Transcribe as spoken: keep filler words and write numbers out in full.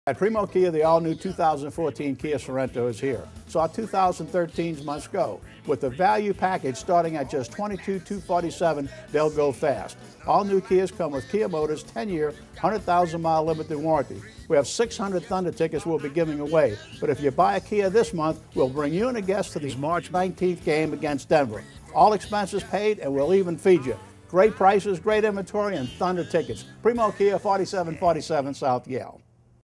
At Primo Kia, the all-new two thousand fourteen Kia Sorento is here, so our two thousand thirteens must go. With the value package starting at just twenty-two thousand two hundred forty-seven dollars, they'll go fast. All new Kias come with Kia Motors ten-year, one hundred thousand mile limited warranty. We have six hundred Thunder tickets we'll be giving away, but if you buy a Kia this month, we'll bring you and a guest to the March nineteenth game against Denver. All expenses paid, and we'll even feed you. Great prices, great inventory, and Thunder tickets. Primo Kia, forty-seven forty-seven South Yale.